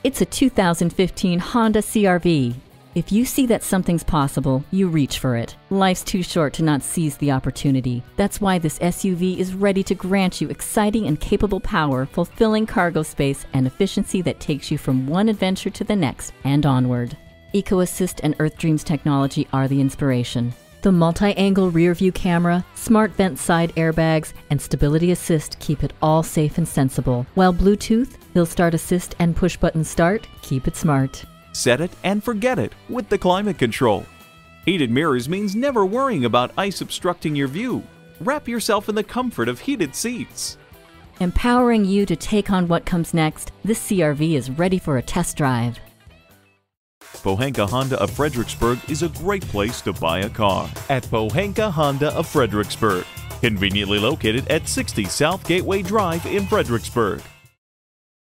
It's a 2015 Honda CR-V. If you see that something's possible, you reach for it. Life's too short to not seize the opportunity. That's why this SUV is ready to grant you exciting and capable power, fulfilling cargo space, and efficiency that takes you from one adventure to the next and onward. EcoAssist and Earth Dreams technology are the inspiration. The multi-angle rear-view camera, smart vent side airbags, and stability assist keep it all safe and sensible, while Bluetooth, Hill Start Assist, and push-button start keep it smart. Set it and forget it with the climate control. Heated mirrors means never worrying about ice obstructing your view. Wrap yourself in the comfort of heated seats. Empowering you to take on what comes next, this CR-V is ready for a test drive. Pohanka Honda of Fredericksburg is a great place to buy a car. At Pohanka Honda of Fredericksburg, conveniently located at 60 South Gateway Drive in Fredericksburg.